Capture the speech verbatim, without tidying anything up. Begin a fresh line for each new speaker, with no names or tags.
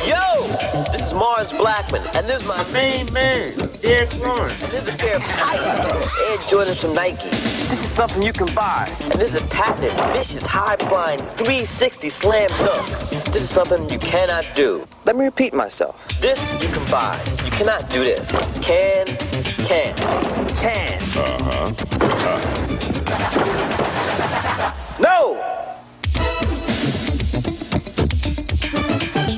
Yo, this is Mars Blackman, and this is my
main man, Derrick.
And this is a pair of Air Jordans from Nike. This is something you can buy. And this is a patented, vicious, high-flying, three sixty slam dunk. This is something you cannot do. Let me repeat myself. This you can buy. You cannot do this. Can, can, can.
Uh-huh. Uh-huh.
No!